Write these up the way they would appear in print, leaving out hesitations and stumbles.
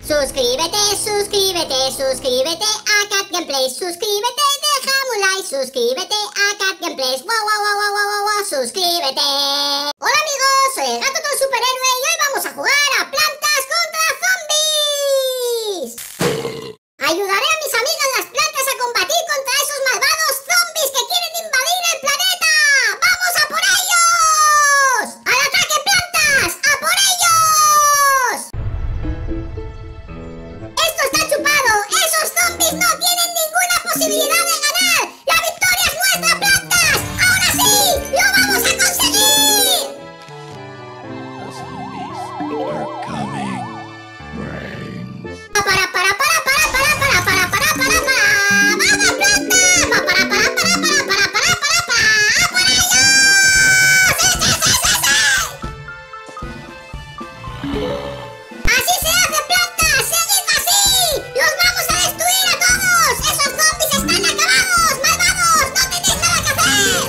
Suscríbete, suscríbete, suscríbete a Cat Gameplays. Suscríbete, déjame un like. Suscríbete a Cat Gameplays. Wow, wow, wow, wow, wow, wow, suscríbete. Hola amigos, soy el gato todo superhéroe y hoy vamos a jugar a Plantas contra Zombies. Ayudaré a mis amigas las plantas a combatir contra esos malvados zombies que quieren invadir el planeta. ¡Vamos a por ellos! ¡Al ataque, plantas! ¡A por ellos! ¡Esto está chupado! ¡Esos zombies no tienen ninguna posibilidad de ganar! ¡La victoria es nuestra, plantas! ¡Ahora sí! ¡Lo vamos a conseguir! The zombies are coming. Brains. ¡Para! ¡Vamos, plantas! ¡A por ellos! ¡Sí! ¡Así se hace, plantas! ¡Seguid así! ¡Los vamos a destruir a todos! ¡Esos zombies están acabados! ¡Malvados! ¡No tenéis nada que hacer!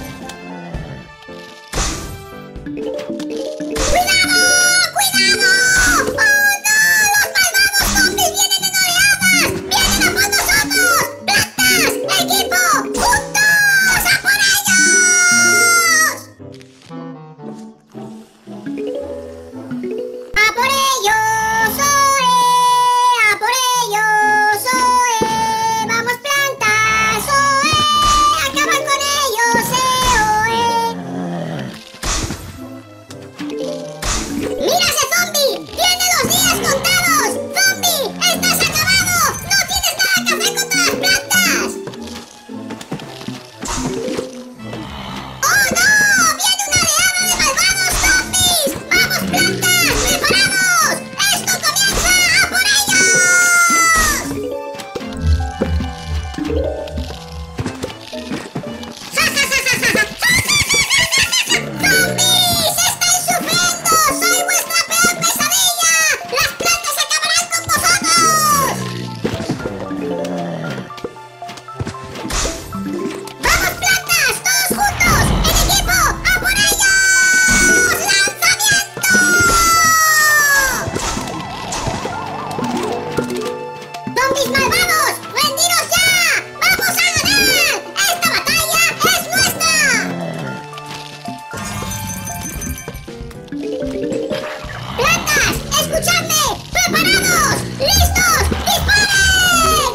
¡Cuidado! ¡Cuidado! ¡Oh, no! ¡Los malvados zombies vienen en oleadas! ¡Vienen a por nosotros! ¡Plantas! ¡Equipo! ¡Juntos! ¡A por ellos! ¡A por ellos! ¡Oe! ¡A por ellos! ¡Oe! ¡Vamos, plantas! ¡Oe! ¡Acaban con ellos! ¡Oe! ¡Mira ese zombie! ¡Tiene los días contados! ¡Zombie! ¡Estás acabado! ¡No tienes nada que hacer contra las plantas! ¡Oh, no! ¡Viene una oleada de malvados zombies! ¡Vamos, plantas! ¡Preparados! ¡Esto comienza! ¡A por ellos! ¡Zombies! ¡Estáis sufriendo! ¡Soy vuestra peor pesadilla! ¡Las plantas acabarán con vosotros! ¡Vamos, plantas! ¡Todos juntos! ¡En equipo! ¡A por ellos! ¡Lanzamiento! ¡Zombies malvados! ¡Rendiros ya! ¡Vamos a ganar! ¡Esta batalla es nuestra! ¡Plantas! ¡Escuchadme! ¡Preparados! ¡Listos! ¡Disparen!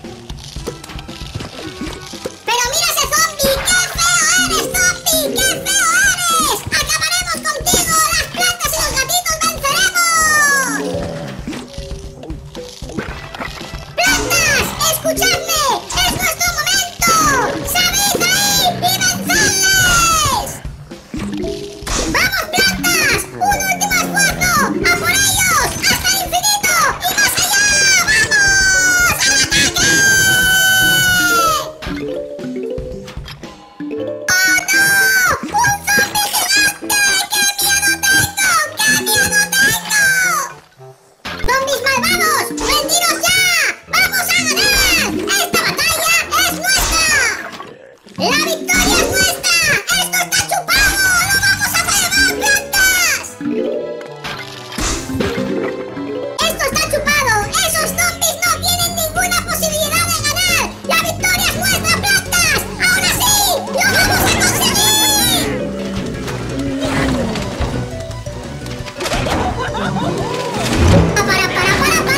¡Pero mira ese zombie! ¡Qué feo eres, zombie! ¡Qué feo eres! ¡Acabaremos contigo! ¡Las plantas y los gatitos venceremos! ¡Plantas! ¡Escuchadme! ¡Es nuestro momento! ¡Salid de ahí y vencedles! ¡Vamos, plantas! ¡Un último esfuerzo! ¡A por ellos! ¡Hasta el infinito! ¡Y más allá! ¡Vamos! ¡Al ataque! ¡Oh, no! ¡Un zombie gigante! ¡Qué miedo tengo! ¡Qué miedo tengo! ¡Zombies malvados! ¡Rendiros ya! ¡Vamos a ganar! ¡Esta batalla es nuestra! ¡La victoria es nuestra! ¡Esto está chupado! ¡Lo vamos a celebrar, plantas! ¡Esto está chupado! ¡Esos zombies no tienen ninguna posibilidad de ganar! ¡La victoria es nuestra, plantas! ¡Ahora sí! ¡Lo vamos a conseguir! ¡Para!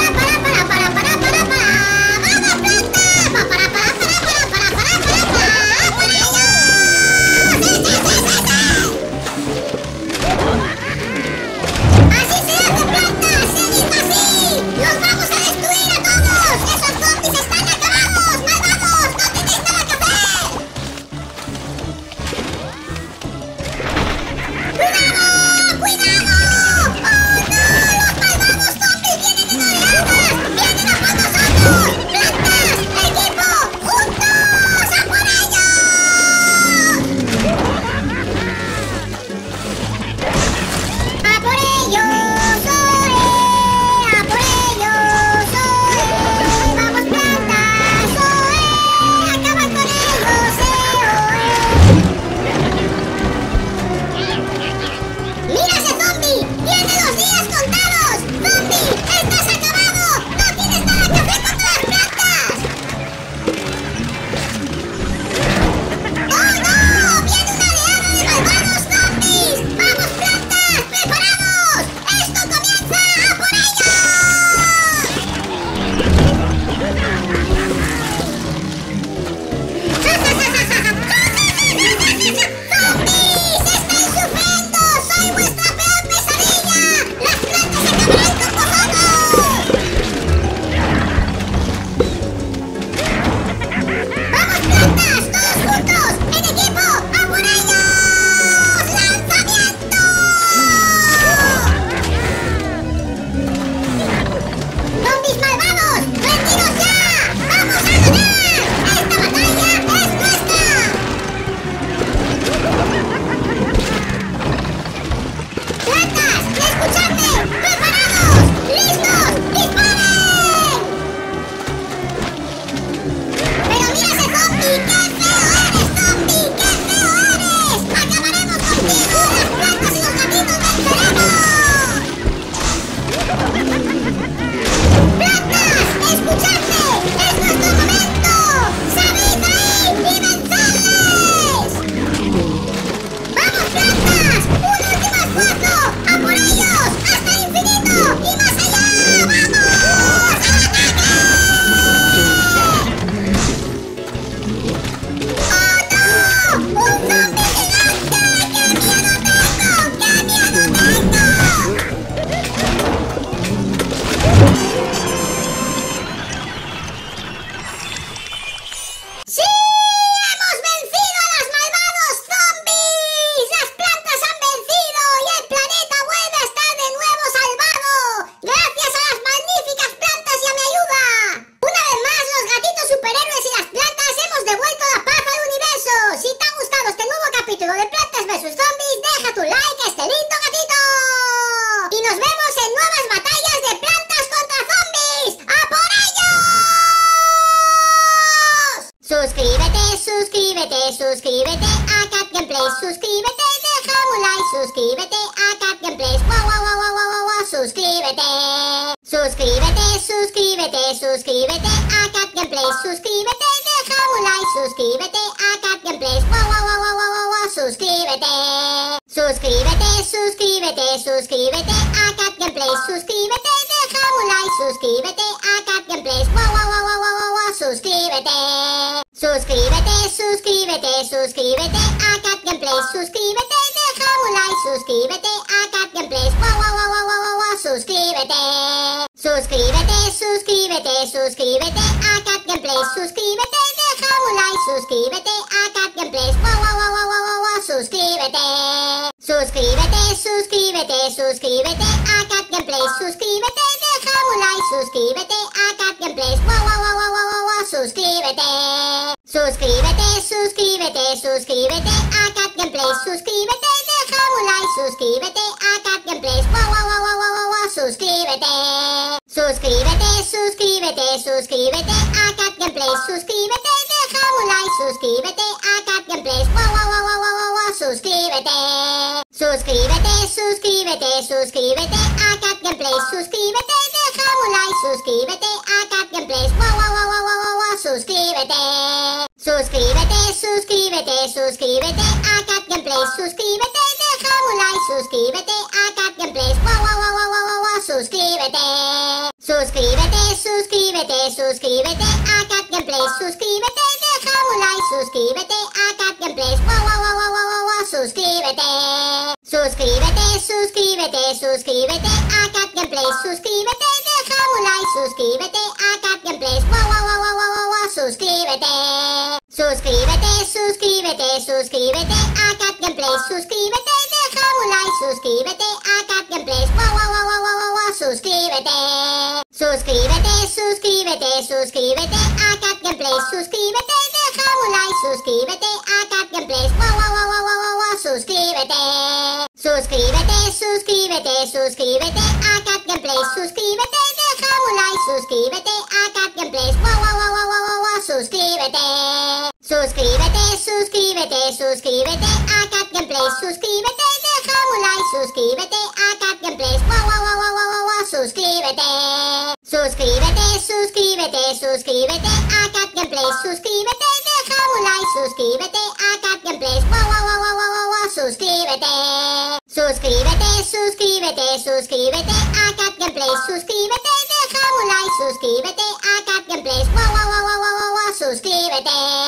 suscríbete a Cat Gameplays, suscríbete, deja un like, suscríbete a Cat Gameplays, wow, wow, wow, wow, wow, wow, suscríbete. Suscríbete, suscríbete, suscríbete a Cat Gameplays, suscríbete, deja un like, suscríbete a Cat Gameplays, wow, wow, wow, wow, wow, wow, suscríbete. Suscríbete, suscríbete, suscríbete a Cat Gameplays, suscríbete, deja un like, suscríbete a Cat Gameplays, wow, wow, wow, wow, wow, wow, suscríbete. Suscríbete, suscríbete, suscríbete a Cat Gameplays, suscríbete, deja un like, suscríbete a Cat Gameplays, wow, wow, wow, wow, wow, wow, suscríbete. Suscríbete, suscríbete, suscríbete a Cat Gameplays, suscríbete, deja un like, suscríbete a Cat Gameplays, wow, wow, wow, wow, wow, wow, suscríbete. Suscríbete, suscríbete, suscríbete a Cat Gameplays, suscríbete, deja un like, suscríbete a Cat Gameplays, wow, wow, wow, wow, wow, wow, suscríbete. Suscríbete, suscríbete, suscríbete a Cat Gameplays, suscríbete, deja un like, suscríbete a Cat Gameplays, wow, wow, wow, wow, wow, wow, suscríbete. Suscríbete, suscríbete, suscríbete a Cat Gameplays, suscríbete, deja un like, suscríbete a Cat Gameplays, wow, wow, wow, wow, wow, wow, suscríbete. Suscríbete, suscríbete, suscríbete a Cat Gameplays, suscríbete, deja un like, suscríbete a Cat Gameplays, wow, wow, wow, wow, wow, wow, suscríbete. Suscríbete, suscríbete, suscríbete a Cat Gameplays, suscríbete, deja un like, suscríbete a Cat Gameplays, wow, wow, wow, wow, wow, wow, suscríbete. Suscríbete, suscríbete, suscríbete a Cat Gameplays, suscríbete, deja un like, suscríbete a Cat Gameplays, wow, wow, wow, wow, wow, wow, suscríbete. Suscríbete, suscríbete, suscríbete a Cat Gameplays, suscríbete, deja un like, suscríbete a Cat Gameplays, wow, wow, wow, wow, wow, wow, suscríbete. Suscríbete, suscríbete, suscríbete a Cat Gameplays, suscríbete, deja un like, suscríbete a Cat Gameplays, wow, wow, wow, wow, wow, wow, suscríbete. Suscríbete, suscríbete, suscríbete a Cat Gameplays, suscríbete, deja un like, suscríbete a Cat Gameplays, wow, wow, wow, wow, wow, wow, suscríbete. Suscríbete, suscríbete, suscríbete a Cat Gameplays, suscríbete, deja un like, suscríbete a Cat Gameplays, wow, wow, wow, wow, wow, wow, suscríbete. Suscríbete, suscríbete, suscríbete a Cat Gameplays, suscríbete, deja un like, suscríbete a Cat Gameplays, wow, wow, wow, wow, wow, wow, suscríbete. Suscríbete, suscríbete, suscríbete a Cat Gameplays, suscríbete, deja un like, suscríbete a Cat Gameplays, wow, wow, wow, wow, wow, wow, suscríbete. Suscríbete, suscríbete, suscríbete a Cat Gameplays, suscríbete, deja un like, suscríbete a Cat Gameplays, wow, wow, wow, wow, wow, wow, suscríbete.